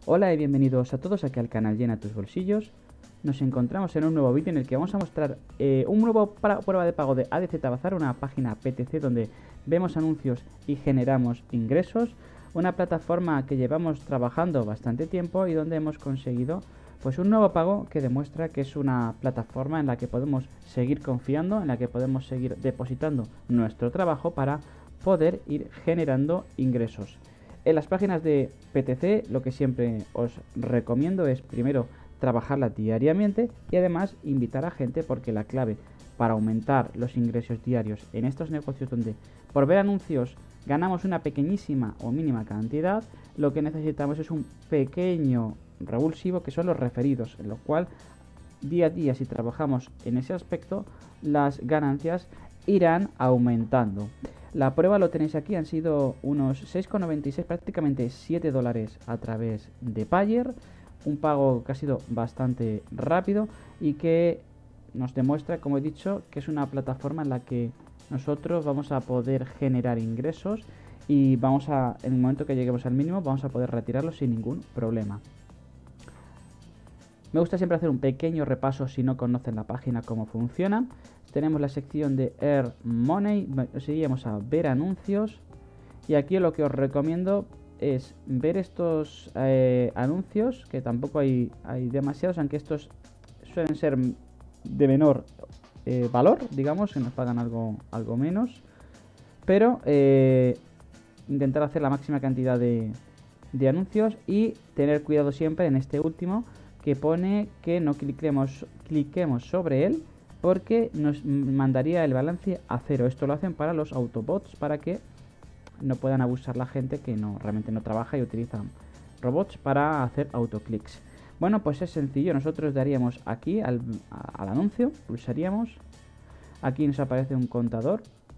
Hola y bienvenidos a todos aquí al canal Llena tus bolsillos. Nos encontramos en un nuevo vídeo en el que vamos a mostrar un nuevo prueba de pago de ADZ Bazar, una página PTC donde vemos anuncios y generamos ingresos. Una plataforma que llevamos trabajando bastante tiempo y donde hemos conseguido pues un nuevo pago que demuestra que es una plataforma en la que podemos seguir confiando, en la que podemos seguir depositando nuestro trabajo para poder ir generando ingresos. En las páginas de PTC lo que siempre os recomiendo es primero trabajarla diariamente y además invitar a gente, porque la clave para aumentar los ingresos diarios en estos negocios donde por ver anuncios ganamos una pequeñísima o mínima cantidad, lo que necesitamos es un pequeño revulsivo que son los referidos, en lo cual día a día, si trabajamos en ese aspecto, las ganancias irán aumentando. La prueba lo tenéis aquí, han sido unos 6,96, prácticamente 7 dólares a través de Payer, un pago que ha sido bastante rápido y que nos demuestra, como he dicho, que es una plataforma en la que nosotros vamos a poder generar ingresos y vamos a, en el momento que lleguemos al mínimo, vamos a poder retirarlos sin ningún problema. Me gusta siempre hacer un pequeño repaso si no conocen la página cómo funciona. Tenemos la sección de Earn Money, seguimos a ver anuncios y aquí lo que os recomiendo es ver estos anuncios, que tampoco hay demasiados, aunque estos suelen ser de menor valor, digamos, que nos pagan algo menos, pero intentar hacer la máxima cantidad de anuncios y tener cuidado siempre en este último que pone que no cliquemos sobre él porque nos mandaría el balance a cero. Esto lo hacen para los autobots, para que no puedan abusar la gente que realmente no trabaja y utiliza robots para hacer autoclicks. Bueno, pues es sencillo, nosotros daríamos aquí al anuncio, pulsaríamos, aquí nos aparece un contador.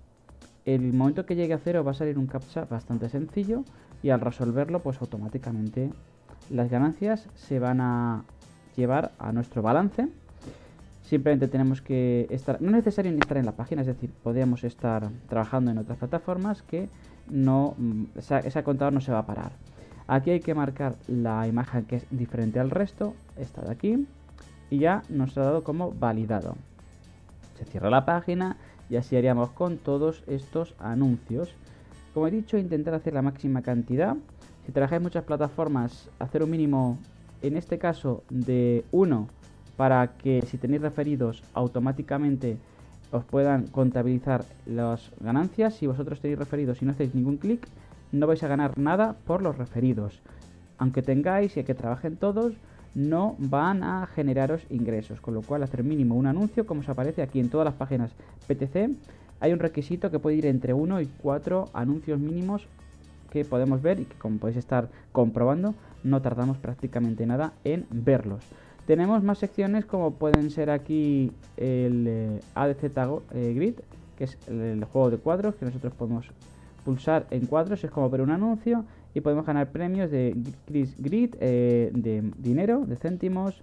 El momento que llegue a cero va a salir un captcha bastante sencillo y al resolverlo pues automáticamente las ganancias se van a llevar a nuestro balance. Simplemente tenemos que estar, no es necesario ni estar en la página, es decir, podemos estar trabajando en otras plataformas que no, ese contador no se va a parar. Aquí hay que marcar la imagen que es diferente al resto, esta de aquí, y ya nos ha dado como validado. Se cierra la página y así haríamos con todos estos anuncios. Como he dicho, intentar hacer la máxima cantidad. Si trabajáis muchas plataformas, hacer un mínimo, en este caso, de 1, para que si tenéis referidos automáticamente os puedan contabilizar las ganancias. Si vosotros tenéis referidos y no hacéis ningún clic, no vais a ganar nada por los referidos. Aunque tengáis y que trabajen todos, no van a generaros ingresos, con lo cual hacer mínimo un anuncio, como os aparece aquí en todas las páginas PTC, hay un requisito que puede ir entre 1 y 4 anuncios mínimos que podemos ver y que, como podéis estar comprobando, no tardamos prácticamente nada en verlos. Tenemos más secciones, como pueden ser aquí el ADZ Grid, que es el juego de cuadros, que nosotros podemos pulsar en cuadros, es como ver un anuncio y podemos ganar premios de Grid, de dinero, de céntimos,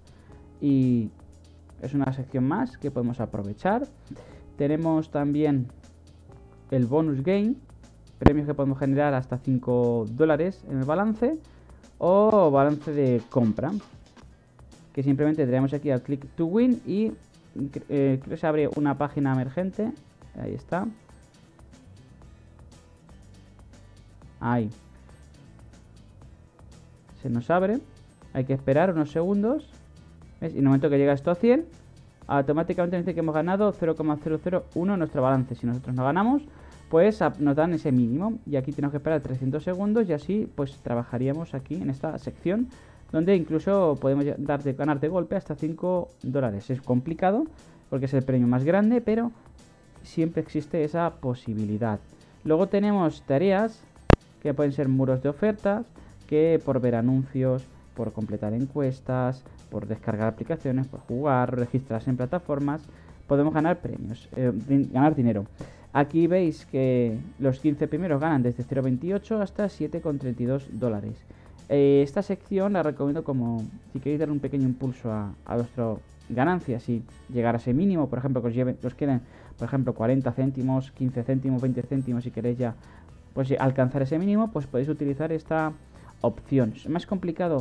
y es una sección más que podemos aprovechar. Tenemos también el bonus game, premios que podemos generar hasta 5 dólares en el balance o balance de compra, que simplemente tenemos aquí al click to win y creo que se abre una página emergente. Ahí está. Ahí. Se nos abre. Hay que esperar unos segundos. ¿Ves? Y en el momento que llega esto a 100, automáticamente nos dice que hemos ganado 0,001 nuestro balance. Si nosotros no ganamos, pues nos dan ese mínimo. Y aquí tenemos que esperar 300 segundos y así pues trabajaríamos aquí en esta sección, donde incluso podemos ganar de golpe hasta 5 dólares. Es complicado porque es el premio más grande, pero siempre existe esa posibilidad. Luego tenemos tareas que pueden ser muros de ofertas, que por ver anuncios, por completar encuestas, por descargar aplicaciones, por jugar, registrarse en plataformas, podemos ganar premios, ganar dinero. Aquí veis que los 15 primeros ganan desde 0,28 hasta 7,32 dólares. Esta sección la recomiendo como si queréis dar un pequeño impulso a vuestra ganancia, si llegar a ese mínimo, por ejemplo, que os queden, por ejemplo, 40 céntimos, 15 céntimos, 20 céntimos, si queréis ya pues alcanzar ese mínimo, pues podéis utilizar esta opción. Es más complicado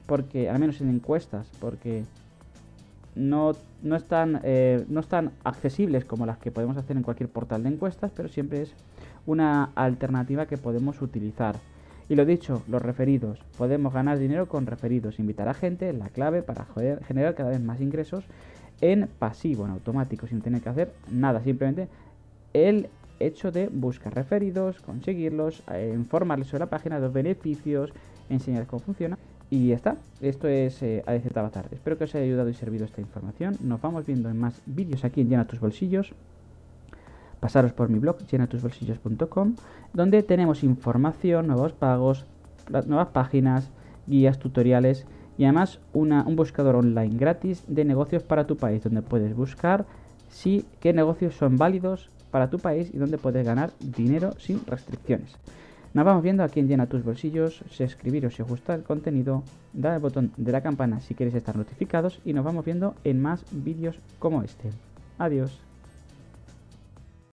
porque, al menos en encuestas, porque no están accesibles como las que podemos hacer en cualquier portal de encuestas, pero siempre es una alternativa que podemos utilizar. Y lo dicho, los referidos. Podemos ganar dinero con referidos. Invitar a gente es la clave para generar cada vez más ingresos en pasivo, en automático, sin tener que hacer nada. Simplemente el hecho de buscar referidos, conseguirlos, informarles sobre la página, de los beneficios, enseñarles cómo funciona. Y ya está. Esto es ADZ Avatar. Espero que os haya ayudado y servido esta información. Nos vamos viendo en más vídeos aquí en Llena tus Bolsillos. Pasaros por mi blog llenatusbolsillos.com, donde tenemos información, nuevos pagos, nuevas páginas, guías, tutoriales y además un buscador online gratis de negocios para tu país, donde puedes buscar qué negocios son válidos para tu país y donde puedes ganar dinero sin restricciones. Nos vamos viendo aquí en Llena tus Bolsillos. Suscribiros si os gusta el contenido, dale al botón de la campana si queréis estar notificados y nos vamos viendo en más vídeos como este. Adiós.